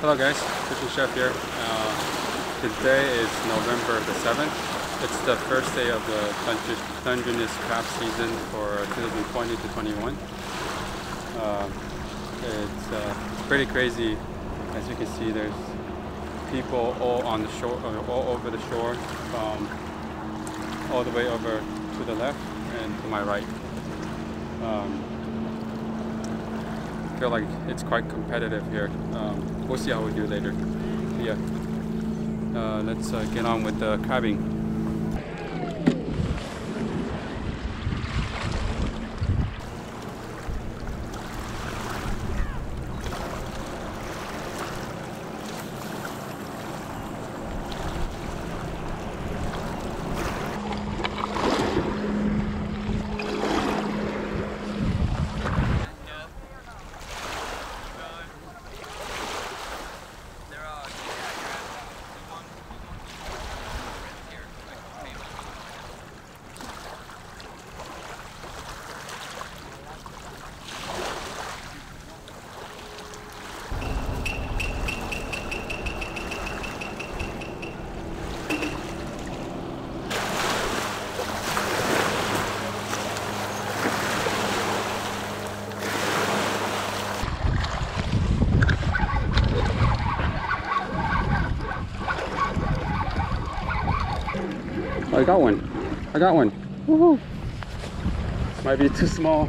Hello guys, Fishing Chef here. Today is November the 7th. It's the first day of the Dungeness crab season for 2020 to 21. It's pretty crazy. As you can see, there's people all on the shore, all over the shore, all the way over to the left and to my right. I feel like it's quite competitive here. We'll see how we do later. Yeah, let's get on with the crabbing. Oh, I got one. I got one. Woohoo! Might be too small.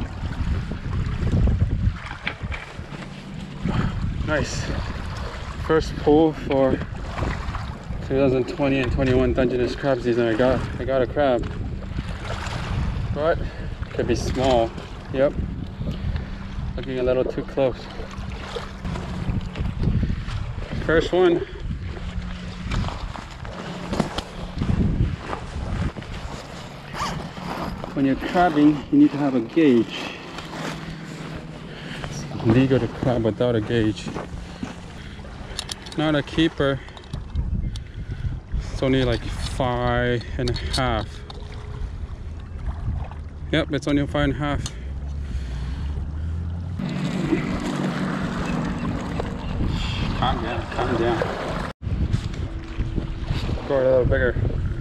Nice. First pull for 2020 and 21 Dungeness crab season. I got a crab. But could be small. Yep. Looking a little too close. First one. When you're crabbing, you need to have a gauge. It's illegal to crab without a gauge. Not a keeper. It's only like 5.5. Yep, it's only 5.5. Calm down, calm down. Go a little bigger.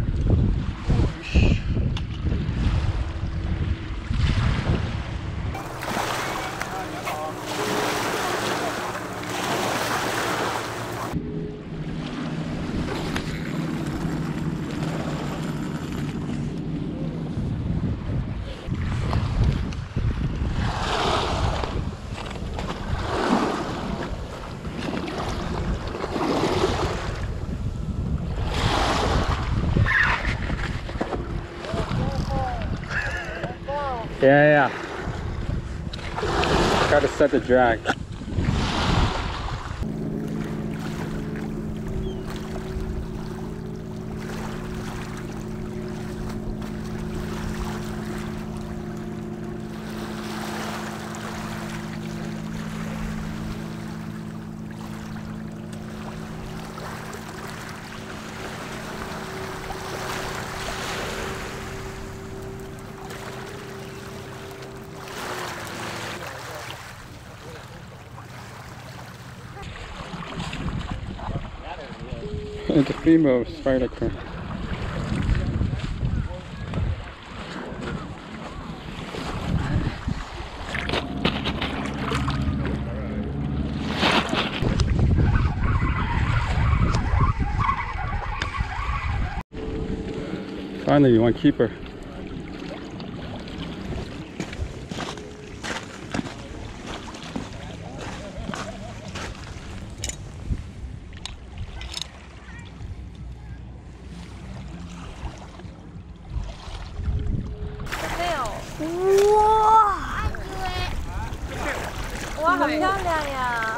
Yeah. Gotta set the drag. It's a female spider crab. Finally, one keeper. 와, 好漂亮呀！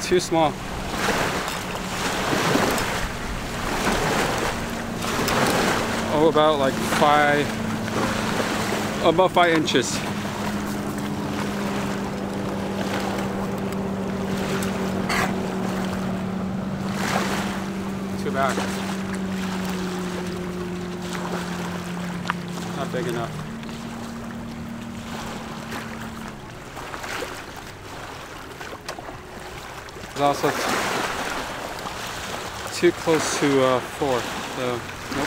too small. Oh, about like 5 inches. Too bad. Not big enough. It's also too close to 4, so nope.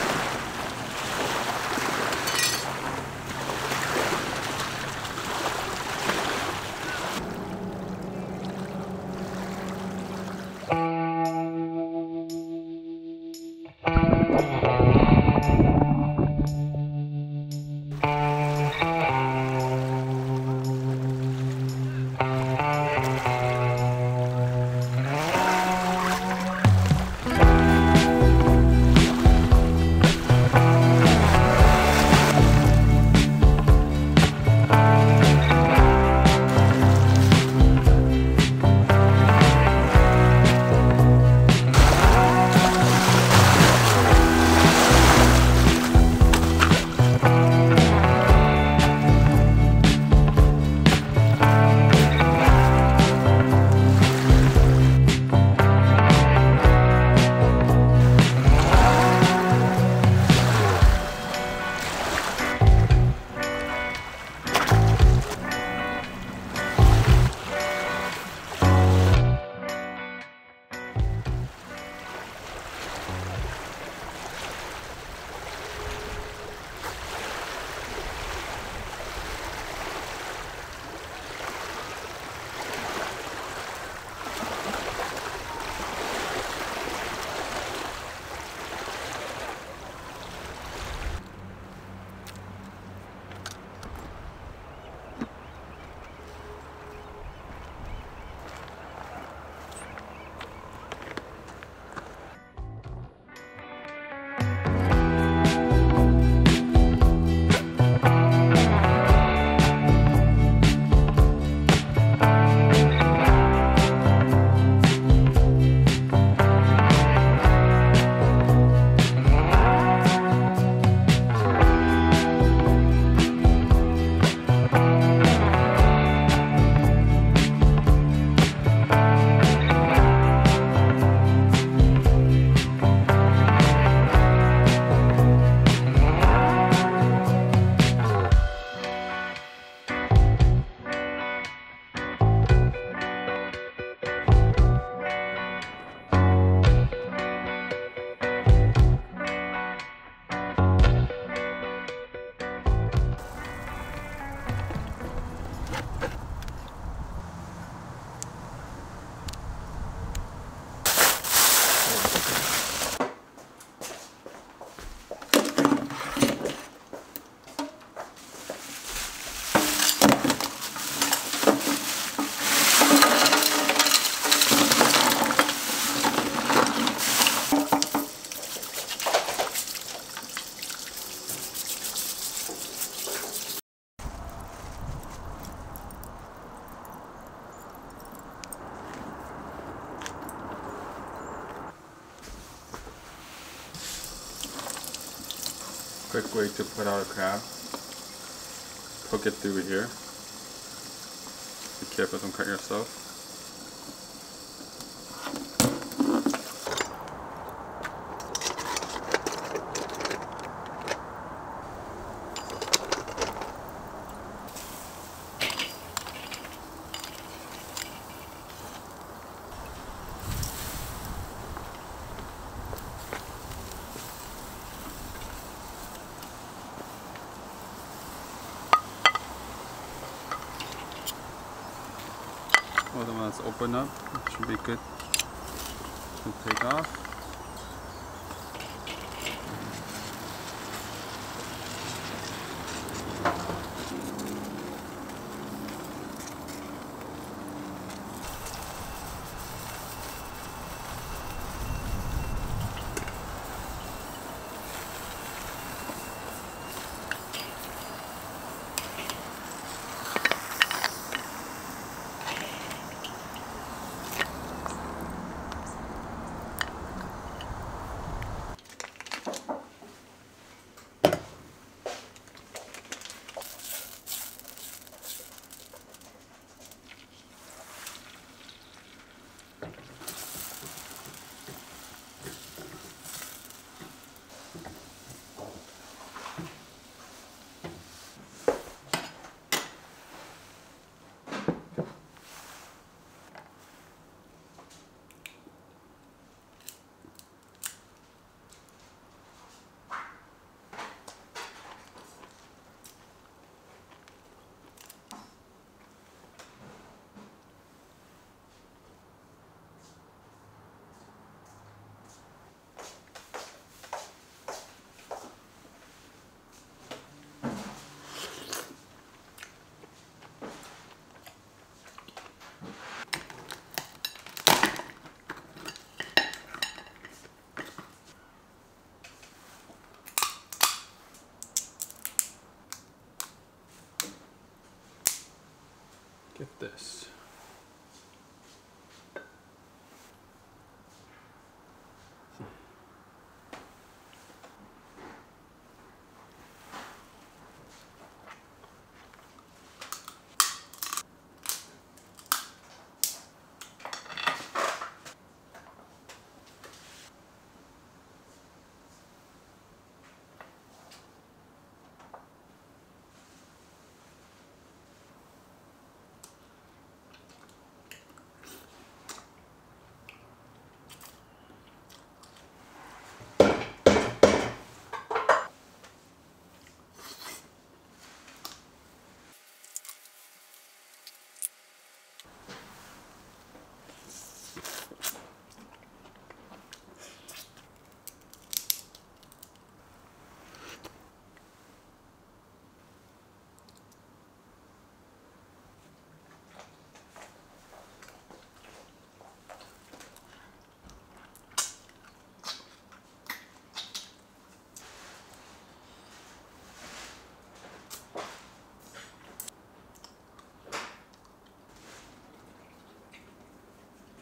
Quick way to put out a crab. Poke it through here. Be careful, don't cut yourself. Well, the one that's open up, it should be good to take off. Get this.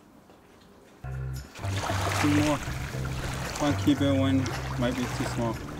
Two more. One keep it, one might be too small.